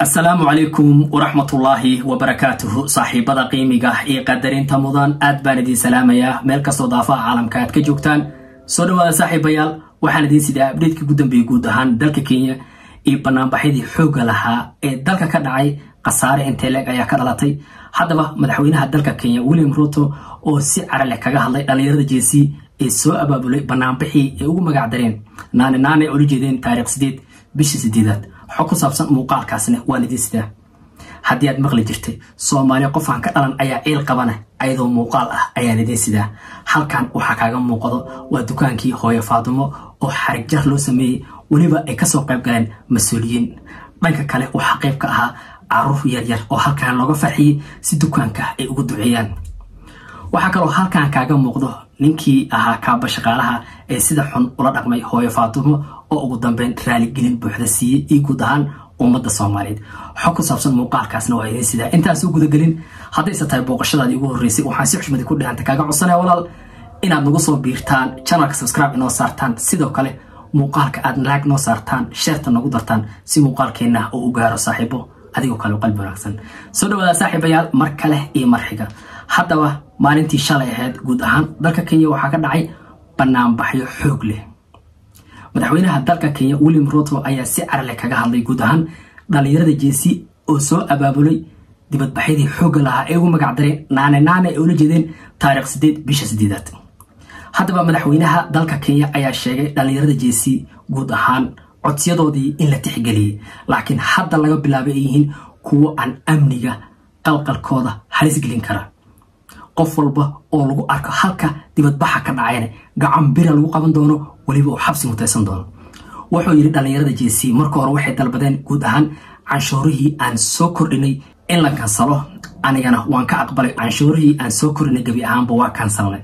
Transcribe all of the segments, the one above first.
السلام عليكم ورحمة الله وبركاته صاحبة قيمة قدرين تمضان أدبان دي سلامية ملك صدافة عالم كات كجوكتان صدوا صاحبيال وحنا دي سيدا بديت كجودن بيجودهان دلك كينيا بنام بحيدي حوق لها دلك كدعي قصار انتلاق أيا كرلاتي حدبا مدحوينها دلك كينيا ويليام روتو أو سعر لك هالله دليل جيسي السوء أبابولي بنام بحي مقعدرين ناني أولي تاريخ سديد بيش سديدات حكو سابسان موقال كاسنه والدي سده haddii aad maqli jirtay Soomaaliya qof aan ka dhalan ayaa eel qabana ayadoo muuqaal ah ayaa idin sida halkan waxa kaaga muuqdo waa dukaankii hooyo Faatimo oo xarig jar loo sameeyay waliba ay ka soo qayb galeen mas'uuliyiin dhanka kale waxa qayb ka ahaa caruur yar oo halkan looga farxiyay si dukaanka ay ugu duceeyaan waxa kale oo halkan kaaga muuqdo ninkii ahaa kaaba shaqaalaha ee sida xun ula dhaqmay hooyo Faatimo oo ugu dambeyn raali gelin buuxda siiyay gudahaan ummadda Soomaaliyeed xog ku saabsan muuqaalkaasna waa idin sida intaas u guda galin haddii ay tahay booqashadaadii ugu horeysay waxaan si xushmad ku dhiganta kaaga codsanay walaal inaad nagu soo biirtaan channelka subscribe inoo saartaan sidoo kale muuqaalka aad like noo saartaan share nagu dartaan si muuqaalkeena uu u gaaro saaxiibo adigoo kale qalbi wanaagsan soo dhawaada saaxiibayaal mar kale iyo marxiga haddaba maalintii shalay ahayd guud ahaan dalka Kenya waxa ka dhacay banaanbaxyo xoog leh madaxweynaha dalka Kenya William Ruto ayaa si carle kaga hadlay guud ahaan dhalinyarada jeesi oo soo abaabulay dibadbaxyadii xoog lahaa ee ugu magacdareen naane oo la jeedeen taariikh 8 bisha 8 haddaba madaxweynaha dalka Kenya ayaa sheegay dhalinyarada jeesi guud ahaan codsiyadoodii in la tixgeliyay laakiin hadda laga bilaabay yihiin kuwa aan amniga qalqalkooda halis gelin kara qof walba oo lagu arko halka dibadbaxa ka dhacayna gacan bir lagu qaban doono waliba oo xabsi mutaysan doono wuxuu yiri dhalinyarada jeesi marka hore waxay dalbadeen guud ahaan canshuurihii aan soo kordhinay in la kansalo anigana waan ka aqbalay canshuurihii aan soo kordhinay gabi ahaanba waa kansalnay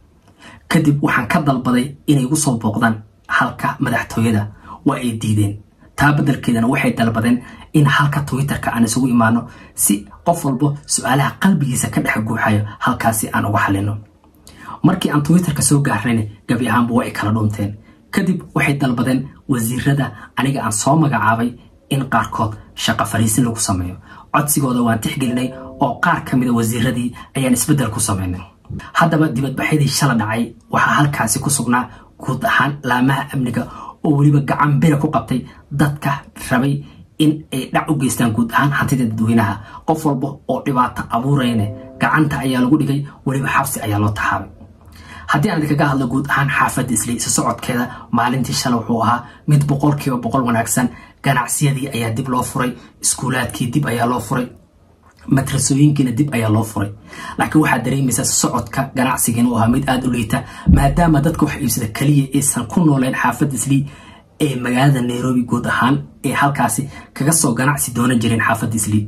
kadib waxaan ka dalbaday inay ugu soo booqdaan halka madaxtooyada waa ay diideen taa beddelkeedana waxay dalbadeen in halka Twitterka aan isugu imaano si qof walba su'aalaha qalbigiisa ka dhex guuxayo halkaasi aan uga xalino markii aan Twitterka soo gaarnay gabi ahaanba way kala dhunteen kadib waxay dalbadeen wasiirada aniga aan soo magacaabay in qaarkood shaqo fariisin lagu sameeyo codsigooda waan tixgelinay oo qaar kamid ah wasiiradii ayaan isbedel ku sameeynay haddaba dibadbaxyadii shala dhacay waxa halkaasi ku sugnaa guud ahaan laamaha amniga oo waliba gacan bir ku qabtay dadka rabay in ay dhac u geystaan guud ahaan hantida dadweynaha qof walba oo dhibaato abuurayna gacanta ayaa lagu dhigay waliba xabsi ayaa loo taxaabay haddii aan kaga hadlo guud ahaan xaafadda Islii socodkeeda maalintii shalay wuxuu ahaa mid 100% wanaagsan ganacsiyadii ayaa dib loo furay iskuulaadkii dib ayaa loo furay madrasooyinkiina dib ayaa loo furay laakiin waxa dareemaysaa socodka ganacsiga oo ahaa mid aad u liita maadaama dadku wax iibsada kaliya aysan ku nooleen xaafadda Islii ee magaalada Nairobi guud ahaan ee halkaasi kaga soo ganacsi doona jireen xaafadda Islii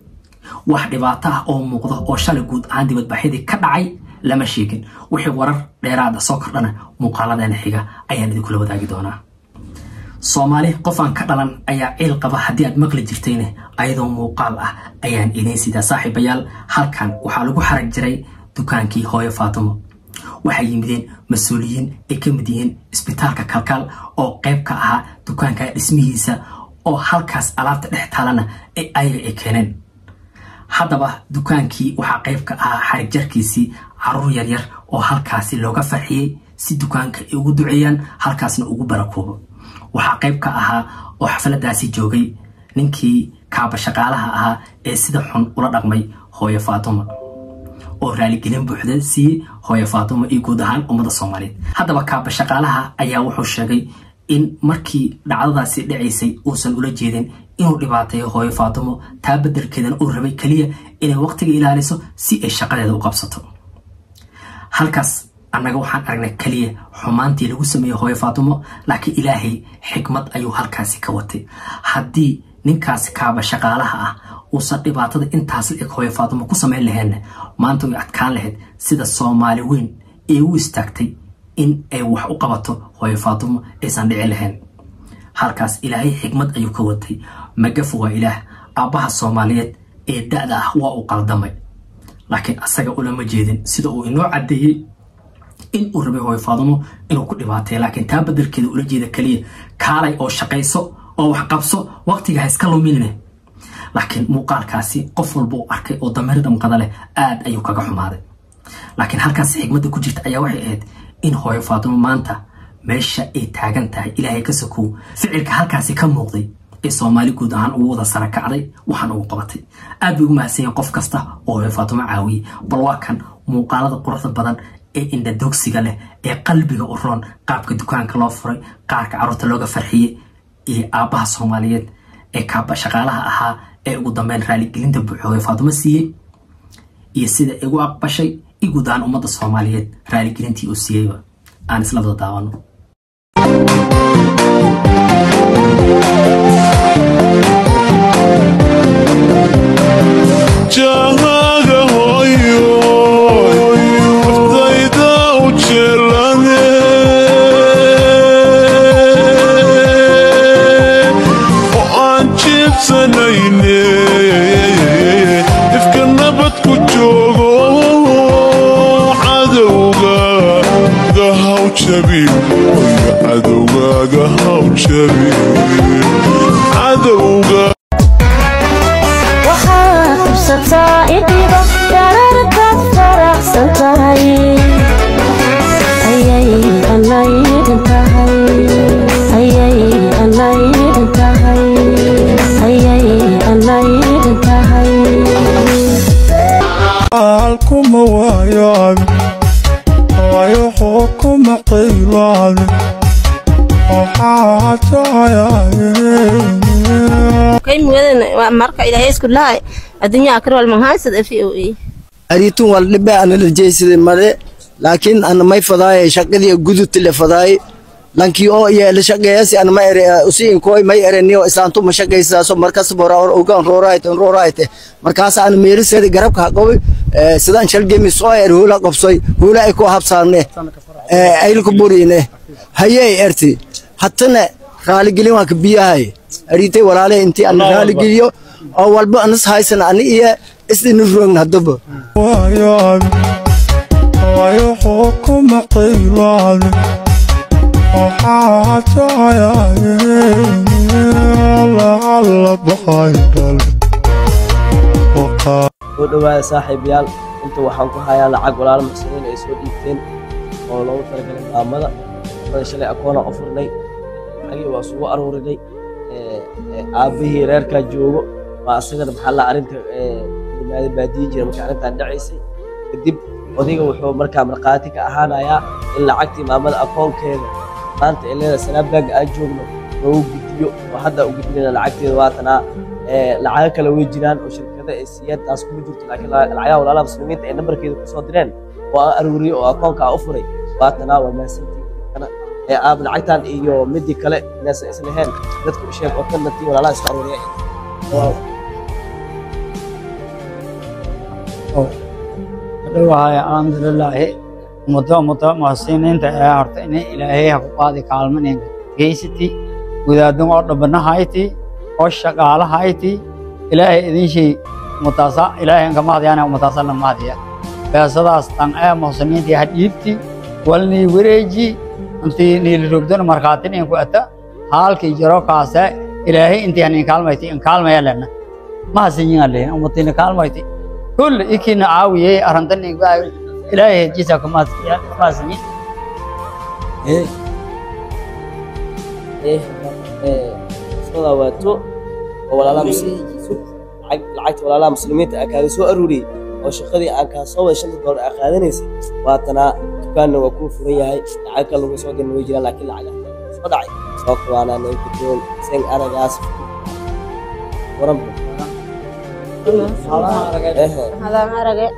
wax dhibaato ah oo muuqda oo shalay guud ahaan dibadbaxyadii ka dhacay lama sheegin wixii warar dheeraad ah soo kordhana muuqaaladeena xiga ayaan idin kula wadaagi doonaa Soomaali qof aan ka dhalan ayaa eel qaba haddii aad maqli jirtayna ayadoo muuqaal ah ayaan idin sida saaxiibayaal halkan waxa lagu xarag jiray dukaankii hooyo Faatimo waxay yimideen mas'uuliyiin ay ka mid yihiin isbitaalka kalkaal oo qayb ka ahaa dukaanka dhismihiisa oo halkaas alaabta dhex taalana ay keeneen haddaba dukaankii waxa qayb ka ahaa xarig jarkiisii caruur yar oo halkaasi looga farxiyay si dukaanka ay ugu duceeyaan halkaasna ugu barakoobo waxa qayb ka ahaa oo xafladaasi joogay ninkii kaaba shaqaalaha ahaa ee sida xun ula dhaqmay hooyo Faatimo oo raali gelin buuxda si hooyo Faatimo iyo guud ahaan ummadda Soomaaliyeed haddaba kaaba shaqaalaha ayaa wuxuu sheegay in markii dhacdadaasi dhacaysay uusan ula jeedin inuu dhibaateeyo hooyo Faatimo taa beddelkeedana uu rabay kaliya inay waqtiga ilaaliso si ay shaqadeeda u qabsato halkaas annaga waxaan aragnay kaliya xumaantii lagu sameeyo hooyo Faatimo laakiin Ilaahay xikmad ayuu halkaasi ka watay haddii ninkaas kaaba shaqaalaha ah uusan dhibaatada intaas la hooyo Faatimo ku sameyn lahayn maanta way adkaan lahayd sida Soomaali weyn ee u istaagtay in ay wax u qabato hooyo Faatimo aysan dhicin lahayn halkaas Ilaahay xikmad ayuu ka watay magafu waa Ilaah aabaha Soomaaliyeed ee da'da ah waa uu qaldamay laakiin asaga ulama jeedin sida uu inoo cadeeyay in uu rabay hooyo Faatimo inuu ku dhibaateeyo laakiin taa beddelkeeda ula jeeda kaliya kaalay oo shaqayso oo wax qabso waqtiga iska luminina laakiin muuqaalkaasi qof walba uu arkay oo dameer damqada leh aad ayuu kaga xumaaday laakiin halkaas xigmadda ku jirta ayaa waxay ahayd in hooyo Faatimo maanta meesha ay taagan tahay ilaahay ka sokow ficilka halkaasi ka muuqday ee Soomaali guud ahaan ugu wada sara kacday waxaan ugu qabatay aad ugu mahadsan qof kasta oo hooyo Faatimo caawiye bal waa kan muuqaalada quruxda badan ee inda dogsiga leh ee qalbiga u roon qaabka dukaanka loo furay qaarka carruurta looga farxiyay ee aabaha Soomaaliyeed ee kaaba shaqaalaha ahaa ee ugu dambeyn raali gelinta buuxooy Faatimo siiyay iyo sida ay ugu aqbashay igudaan ummadda Soomaaliyeed raali gelintii uu siiyay aan isla wada daawano Jahaga hoyo ardayda u jeelane oo aan jibsanayne ifka nabad ku joogo cadowgaaga haw jabin cadowgaaga haw jabin cadowga سائقة قررت فرح سنتهي أيي الليل انتهي أيي الليل انتهي أيي الليل انتهي حالكم وياي ويحكم قيلان وحاجة كيف مودن مركا إلى هيس كلها الدنيا أكرر المهاجر في أوي أريتون واللبة أنا الجيش المرة لكن أنا ما يفضاي شقدي جودت اللي فضاي لكن أو يا اللي شقياسي أنا ما أري أسين كوي ما يرني وإسانتو مش شقيسا سو مركز برا أوغان رورايت مركز أنا ميرس هذا جرب كهقوي سدان شلجي مسوي هولا قبصي هولا إكو حبسانه أيل كبورينه هيا إرتي حتى رالي قليوا كبيهاي أريتي ولا له أنتي أنا رالي قليو أول بأنس هاي سنة أنا إيه استنفرون هدبه وياي ويحكم قيلان وحاجة الله بخير ودوا صاحب يال أنت وحنك هاي لعق ولا المسؤولين يسود يتين ولو فرق الأمانة فشلي أكون أفرني أي واسوا أرورني أبيه ريركا جوجو وأصير محل أرنت لماذا بديجي مكانت الدعيسي كدب وديك وحو مركا مرقاتك أهانايا إلا عقتي مامد أكون كذا أنت إلينا سنبدأ أجوجنا ووجديو وحدا وجدنا العقتي واتنا لعاك لو يجيران وشركة السياد تاس كل جرت لكن العيا ولا لا مسلمين النمبر كذا كصادرين وأروري وأكون كأفري واتنا وما سنتي أنا أب العقتان إيو مدي كلا ناس إسمهن ذاتك شيء وكنا تي ولا لا يسأروني وهاي الحمد لله متى محسنين تأهرت إني إلهي حقوقي كالمنين جيستي وإذا دم ربنا هايتي والشقالة هايتي إلهي إذن شيء متصل إلهي إنك ما ديانا ومتصل ما ديا بس هذا استنقى محسنين دي حديبتي ولني وريجي أنت نيل ركضنا مركاتين إنكو أتا حال كي جرو كاسة إلهي أنت يعني كالمايتي إن كالما يلنا ما سنين عليه أمتين كالمايتي كل إكين عاوية أرندني قاعد إلهي جيسك ما سنين صلواتو ولا لا مسلمين لعقت ولا لا مسلمين أكاد سوء أروري وشقدي أكاد سوى شنط دور أخذنيس واتنا كان وكوف رياي لعق الله سوى إنه يجري لكن لعق صدعي سوق وانا نيكتون سين أنا جاسف ورم هذا ما رجع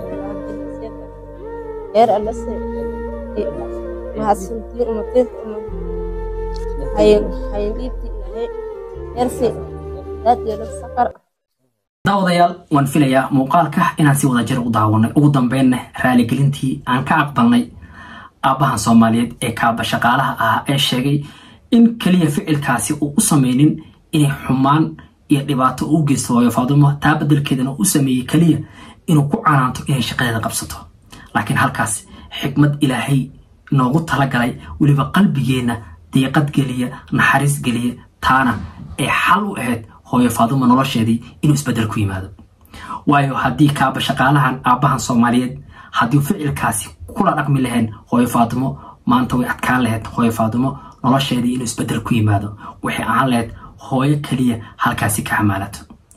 غير الله سير ما سنتي ومتين هاي بيتي يرسي لا تجلس سكر daawadayaal waan filayaa muuqaalka inaan si wada jir u daawanay ugu dambeynna raali gelintii aan ka aqbalnay aabahan Soomaaliyeed ee kaaba shaqaalaha ah ee sheegay in kaliya ficilkaasi uu u sameeynin inay xumaan iyo dhibaato u geysto oo Faatimo taa beddelkeedana u sameeyay kaliya inuu ku canaanto inay shaqadeeda qabsato laakiin halkaas xikmad ilaahay noogu talagalay waliba qalbigeena deeqad geliya naxariis geliya taana ee xal u ahayd hooyo Faadumo nolosheedii inuu isbedel ku yimaado waayo haddii kaaba shaqaalahan aabahan Soomaaliyeed haddii ficilkaasi kula dhaqmi lahayn hooyo Faadumo maanta way adkaan lahayd hooyo Faadumo nolosheedii inuu isbedel ku yimaado waxay ahaan lahayd hooyo kaliya halkaasi ka xamaalato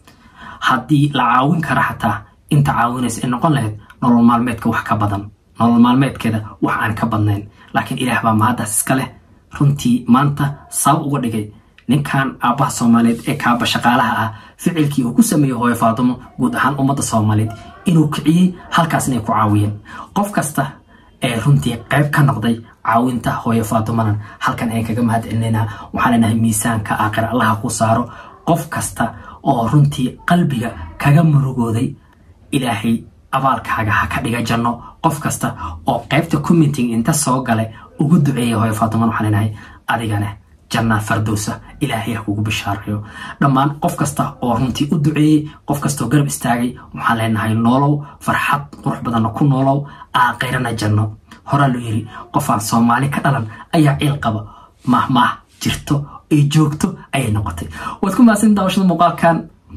haddii la caawin kara xataa inta caawinaysa in noqon lahayd nolol maalmeedka wax ka badan nolol maalmeedkeeda wax aan ka badnayn laakiin ilaah baa mahadaas iska leh runtii maanta sabab uga dhigay ninkan aabaha Soomaaliyeed ee kaaba shaqaalaha ah ficilkii uu ku sameeyay hooyo Faadumo guud ahaan ummadda Soomaaliyeed inuu kiciyay halkaas inay ku caawiyeen qof kasta ee runtii qayb ka noqday caawinta hooyo Faadumo halkan ay kaga mahadcelinayna waxaan leenahay miisaanka aakhir Allah ku saaro qof kasta oo runtii qalbiga kaga murugooday ilaahay abaalkaaga ha ka dhiga janno qof kasta oo qaybta commenting inta soo galay ugu duceeyay hooyo Faadumo waxaan leenahay adigana janna fardowsa ilaahay kugu bishaareeyo dhammaan qof kasta oo runtii u duceeyay qof kasta oo garab istaagay waxaan leenahay noolow farxad qurux badan ku noolow aakhirana janno hore loo yiri qofaan Soomaali ka dhalan ayaa ciil qaba mahma jirto ay joogto ay noqotay waad ku maasin daawashada muuqaalkan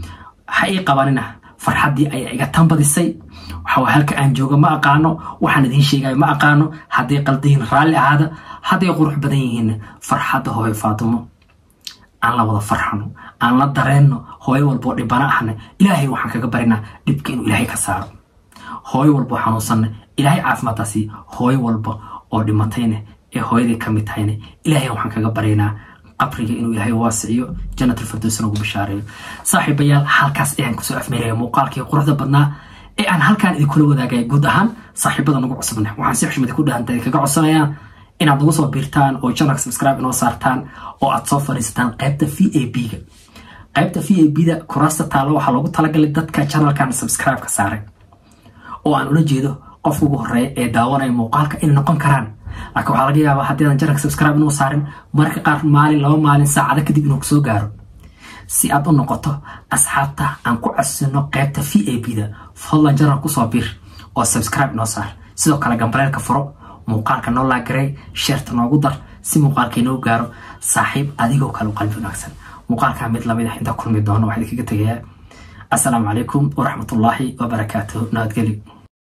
waxay qabanina farxadii ay iga tambadisay waxa halka aan jooga ma aqaano waxaan idin sheegay ma aqaano hadii qaldiin raali ahaada hadii qurux badan yihiin farxada hooyo Faadumo aan la wada farxano aan la dareeno hooyo walbo dhibana ahna ilaahay waxaan kaga barinaa dhibka inuu ilaahay ka saaro hooyo walbo xanuunsan ilaahay caafimaadasi hooyo walbo oo dhimatayna ee hooyadii kamid tahayna ilaahay waxaan kaga barinaa qabriga inuu ilaahay waasiyo jannatul firdaws ugu bishaareeyo saaxiibayaal halkaas ayaan ku soo afmeeray muuqaalkii quruxda badnaa ee aan halkaan idin kula wadaagay guud ahaan saaxiibada nagu cusubna waxaan si xushmad ku dhaantay kaga codsanayaa inaad nagu soo biirtaan oo channel subscribe inoo saartaan oo aad soo fariisataan qaybta VAB-ga qaybta VAB-da kuraasta taalo waxa loogu talagalay dadka channelkan subscribe ka saaray oo aan ula jeedo qof ugu horeeya ee daawanaya muuqaalka in noqon karaan laakiin waxa laga yaabaa haddii aan channel subscribe inoo saarin marka qaar maalin laba maalin saacada kadib inuu soo gaaro si aad u noqoto asxaabta aan ku casino qaybta VAB-da fadlan channel ku soo biir oo subscribe inoo saar sidoo kale gambaleelka furo muuqaalka noo laagarey share noogu dar si muuqaalka inoo gaaro saaxiib adigoo kale qalbi wanaagsan muuqaalka mid lamid ah inta kulmi doono waxaan idinkaga tagayaa assalaamu calaykum waraxmatullaahi wabarakaatuh nabadgelyo